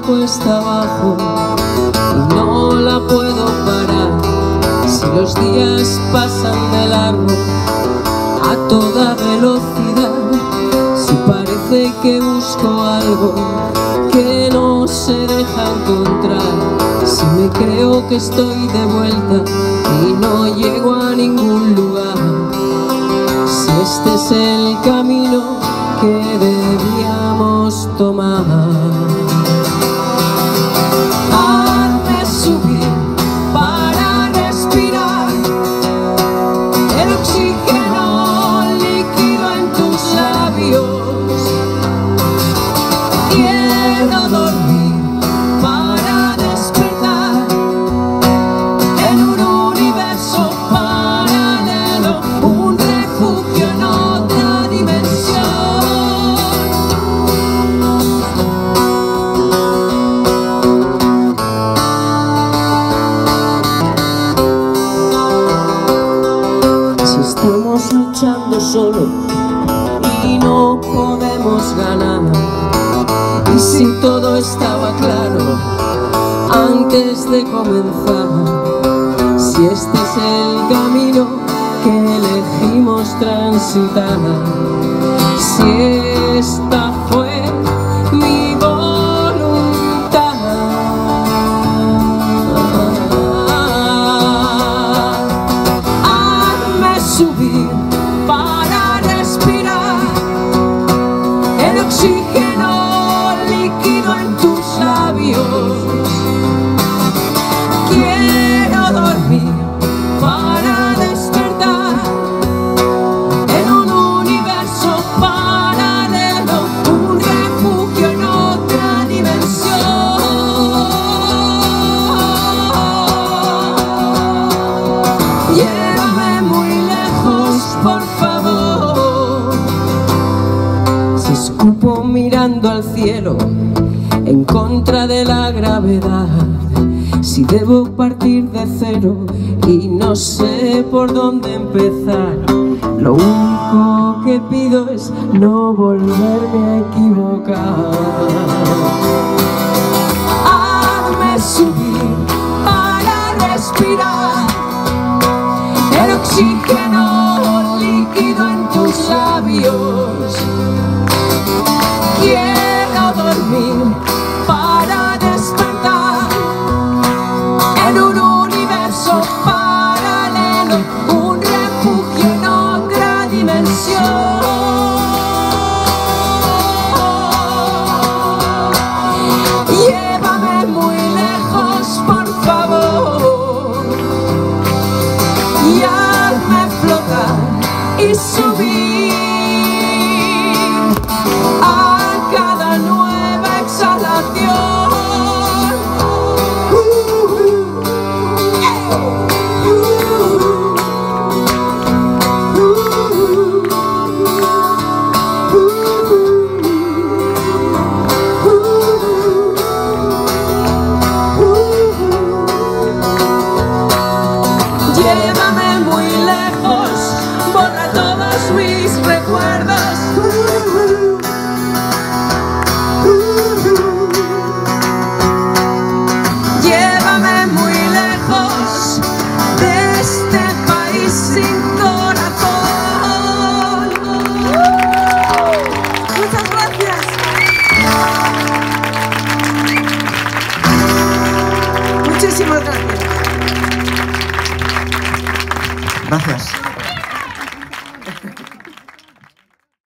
cuesta abajo y no la puedo parar. Si los días pasan de largo a toda velocidad, si parece que busco algo que no se deja encontrar, si me creo que estoy de vuelta y no llego a ningún lugar, si este es el camino que debíamos tomar. Hazme subir para respirar el oxígeno líquido en tus labios. Quiero dormir para despertar en un universo paralelo, un refugio en otra dimensión. Si estamos luchando solo y no podemos ganar, y si todo estaba claro antes de comenzar, si este es el camino que elegimos transitar, si esta fue mi voluntad, hazme subir para respirar el oxígeno líquido en tus labios. Quiero dormir para despertar en un universo paralelo, un refugio en otra dimensión. Llévame muy lejos, por favor. Si escupo mirando al cielo en contra de la gravedad, si debo partir de cero y no sé por dónde empezar, lo único que pido es no volverme a equivocar. Hazme subir para respirar el oxígeno líquido en tus labios. Quiero dormir para despertar en un universo paralelo, un refugio en otra dimensión. Llévame muy lejos, por favor, y hazme flotar y subir a cada nueva exhalación. Llévame muy lejos, borra todos mis recuerdos. Llévame muy lejos de este país sin corazón. Muchas gracias. Muchísimas gracias. Gracias.